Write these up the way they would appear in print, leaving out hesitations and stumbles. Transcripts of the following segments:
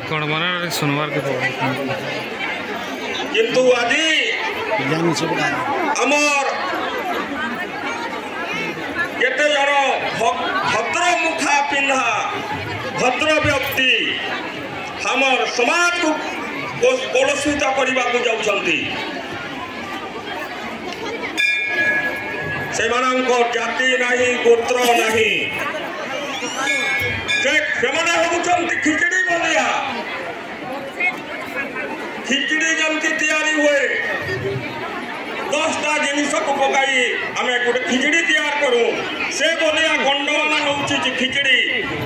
गणमाना सुनवार के किंतु आज आमर केते जन भद्र मुखा पिंधा भद्र व्यक्ति हमर समाज को कलुषित करने को जाउछंती से जाति नहीं गोत्र नहीं से खिचड़ी बनिया खिचड़ी जमती तैयारी हुए 10टा जिनिस को पकाई आम गोटे खिचड़ी तैयार करूँ से बनिया गंडवाना होची खिचड़ी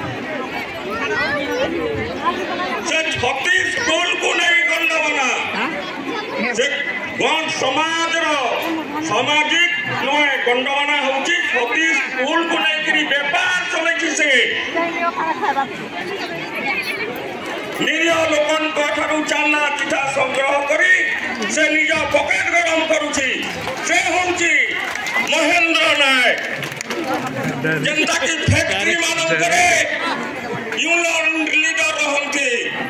से 36 स्कूल को नहीं गंडवाना से समाज सामाजिक नुहे गंडवाना होची 36 स्कूल को नहीं व्यापार चले से निरीह लोकन चांदा चिठा संग्रह करी से निज पकेट गरम करुची से होची महेंद्र नायक जनता की फैक्ट्री मानव करे यूनियन लीडर रहंती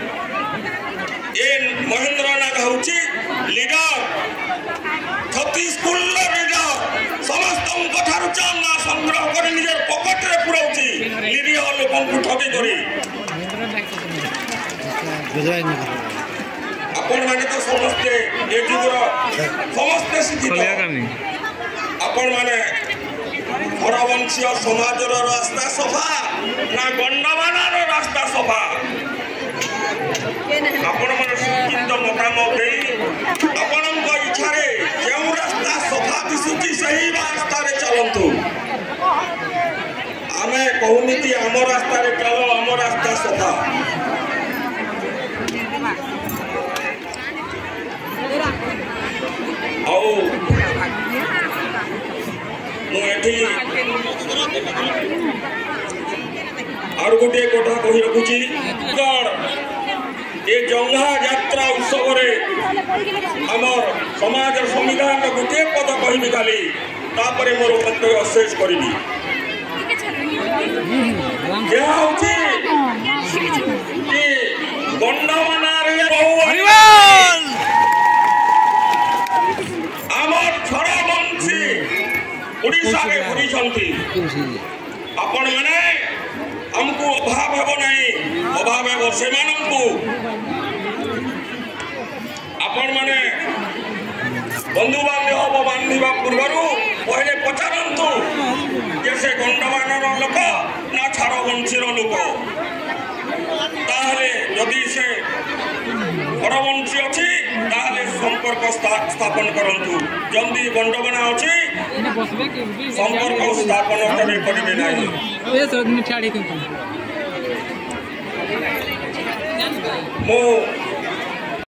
ए महेंद्र नायक होची लीडर 36 स्कूल लीडर समस्त चांदा संग्रह कर निजर पकेट रे पुराउची निरीह लोकन को ठगी करी आपण माने तो समस्ते ए जुगर समस्ते शिक्षित आपण माने हरवंशीय समाजर रास्ता सफा ना गंडवानार रास्ता सफा आपण माने शिक्षित मतामत देई आपणक इच्छा रे जे रास्ता सफा दिसुची सही रास्ता रे चलंतु आमे कहूनी कि आम रास्ता रे चलो आम रास्ता सफा और गोटे कथा कही रखुची ये जंघा यात्रा उत्सव आमर समाज संविधान गोटे पद कहबी खाली तापर मोर मंतव्य शेष करी उड़ीसा में घुरी आपण मैंने हमको अभाव हेब नहीं अभाव हेब से आपण मैंने बंधु बांधव बांधा पूर्वर पहले पचारतु जे से गंडवानर लोक ना छाड़ वंशीर लोक ताहले जदि से हरवंशी अच्छी संपर्क स्थापन करंतु जल्दी गंडवाना अच्छी संपर्क स्थापन करेंगे नहीं मो